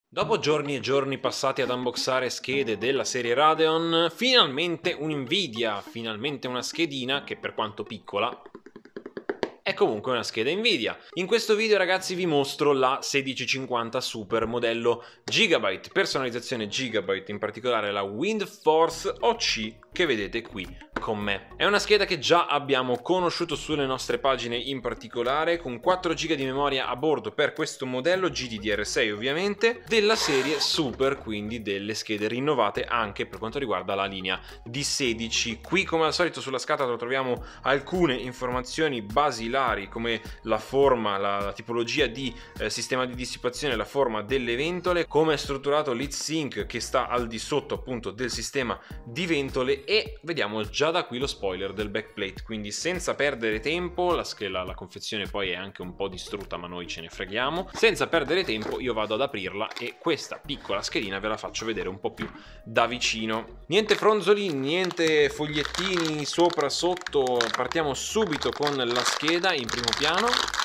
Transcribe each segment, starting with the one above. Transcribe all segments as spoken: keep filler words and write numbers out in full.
Dopo giorni e giorni passati ad unboxare schede della serie Radeon, finalmente un Nvidia, finalmente una schedina che, per quanto piccola, è comunque una scheda Nvidia. In questo video, ragazzi, vi mostro la sedici cinquanta Super modello Gigabyte, personalizzazione Gigabyte, in particolare la WindForce O C che vedete qui con me. È una scheda che già abbiamo conosciuto sulle nostre pagine, in particolare con quattro giga di memoria a bordo per questo modello G D D R sei, ovviamente, della serie Super, quindi delle schede rinnovate anche per quanto riguarda la linea D sedici. Qui, come al solito, sulla scatola troviamo alcune informazioni basilari come la forma, la, la tipologia di eh, sistema di dissipazione, la forma delle ventole, come è strutturato l'heatsink che sta al di sotto appunto del sistema di ventole, e vediamo già da qui lo spoiler del backplate. Quindi, senza perdere tempo, la, la, la confezione poi è anche un po' distrutta, ma noi ce ne freghiamo. Senza perdere tempo io vado ad aprirla e questa piccola schedina ve la faccio vedere un po' più da vicino. Niente fronzoli, niente fogliettini sopra, sotto, partiamo subito con la scheda in primo piano.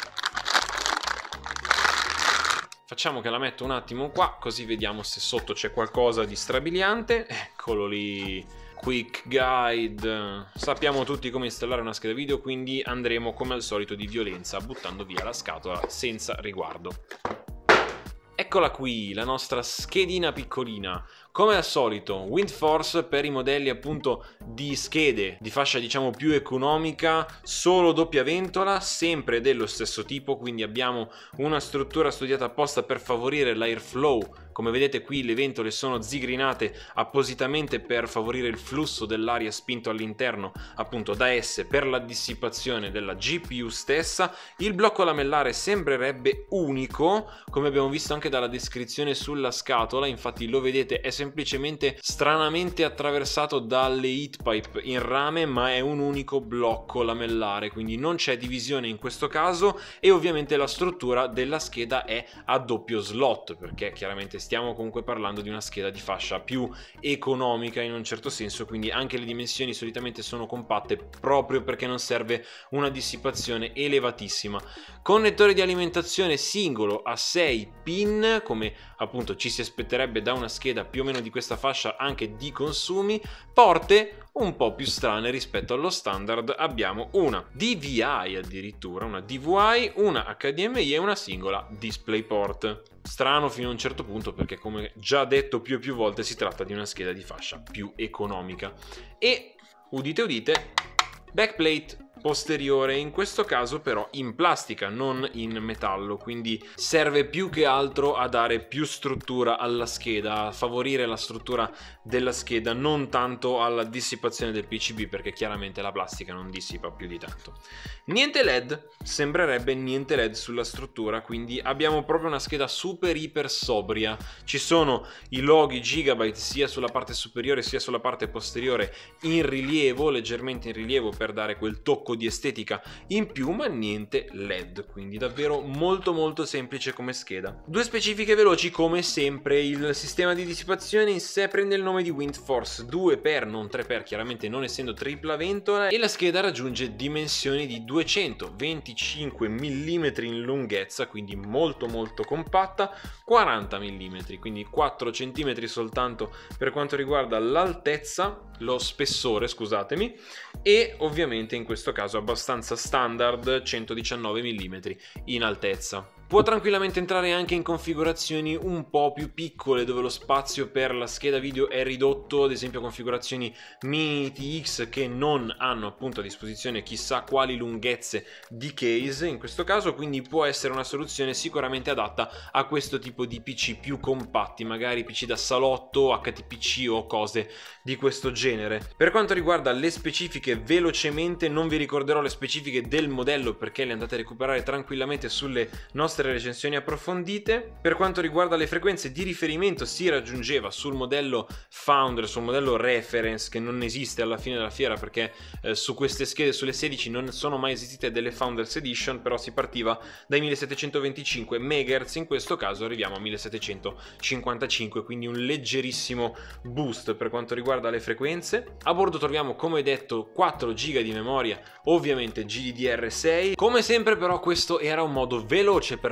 Facciamo che la metto un attimo qua, così vediamo se sotto c'è qualcosa di strabiliante. Eccolo lì. Quick guide. Sappiamo tutti come installare una scheda video, quindi andremo come al solito di violenza, buttando via la scatola senza riguardo. Eccola qui, la nostra schedina piccolina. Come al solito, WindForce per i modelli appunto di schede di fascia diciamo più economica, solo doppia ventola, sempre dello stesso tipo, quindi abbiamo una struttura studiata apposta per favorire l'airflow. Come vedete qui le ventole sono zigrinate appositamente per favorire il flusso dell'aria spinto all'interno appunto da esse per la dissipazione della G P U stessa. Il blocco lamellare sembrerebbe unico, come abbiamo visto anche dalla descrizione sulla scatola, infatti lo vedete, è semplicemente stranamente attraversato dalle heat pipe in rame, ma è un unico blocco lamellare, quindi non c'è divisione in questo caso. E ovviamente la struttura della scheda è a doppio slot, perché chiaramente stiamo comunque parlando di una scheda di fascia più economica in un certo senso, quindi anche le dimensioni solitamente sono compatte proprio perché non serve una dissipazione elevatissima. Connettore di alimentazione singolo a sei pin, come appunto ci si aspetterebbe da una scheda più o meno di questa fascia anche di consumi. Porte un po' più strane rispetto allo standard, abbiamo una D V I addirittura, una D V I, una H D M I e una singola DisplayPort. Strano fino a un certo punto, perché come già detto più e più volte si tratta di una scheda di fascia più economica. E udite udite, backplate posteriore, in questo caso però in plastica, non in metallo, quindi serve più che altro a dare più struttura alla scheda, a favorire la struttura della scheda, non tanto alla dissipazione del P C B, perché chiaramente la plastica non dissipa più di tanto. Niente L E D, sembrerebbe niente L E D sulla struttura, quindi abbiamo proprio una scheda super iper sobria. Ci sono i loghi Gigabyte sia sulla parte superiore sia sulla parte posteriore in rilievo, leggermente in rilievo, per dare quel tocco di estetica in più, ma niente L E D, quindi davvero molto molto semplice come scheda. Due specifiche veloci come sempre: il sistema di dissipazione in sé prende il nome di WindForce due per, non tre per, chiaramente non essendo tripla ventola, e la scheda raggiunge dimensioni di duecentoventicinque millimetri in lunghezza, quindi molto molto compatta, quaranta millimetri, quindi quattro centimetri soltanto per quanto riguarda l'altezza, lo spessore scusatemi, e ovviamente in questo caso abbastanza standard, centodiciannove millimetri in altezza. Può tranquillamente entrare anche in configurazioni un po' più piccole, dove lo spazio per la scheda video è ridotto, ad esempio configurazioni mini T X che non hanno appunto a disposizione chissà quali lunghezze di case in questo caso, quindi può essere una soluzione sicuramente adatta a questo tipo di P C più compatti, magari P C da salotto, H T P C o cose di questo genere. Per quanto riguarda le specifiche, velocemente, non vi ricorderò le specifiche del modello perché le andate a recuperare tranquillamente sulle nostre recensioni approfondite. Per quanto riguarda le frequenze di riferimento, si raggiungeva sul modello Founder, sul modello Reference, che non esiste alla fine della fiera perché eh, su queste schede, sulle sedici, non sono mai esistite delle Founders Edition, però si partiva dai millesettecentoventicinque megahertz, in questo caso arriviamo a millesettecentocinquantacinque, quindi un leggerissimo boost per quanto riguarda le frequenze. A bordo troviamo, come detto, quattro giga di memoria, ovviamente G D D R sei. Come sempre però questo era un modo veloce per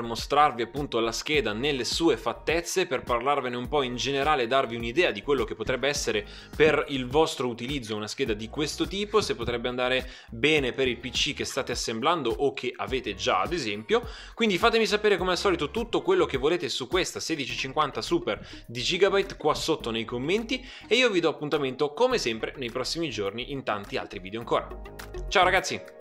per mostrarvi appunto la scheda nelle sue fattezze, per parlarvene un po' in generale e darvi un'idea di quello che potrebbe essere per il vostro utilizzo una scheda di questo tipo, se potrebbe andare bene per il P C che state assemblando o che avete già ad esempio. Quindi fatemi sapere come al solito tutto quello che volete su questa sedici cinquanta Super di Gigabyte qua sotto nei commenti e io vi do appuntamento come sempre nei prossimi giorni in tanti altri video ancora. Ciao ragazzi!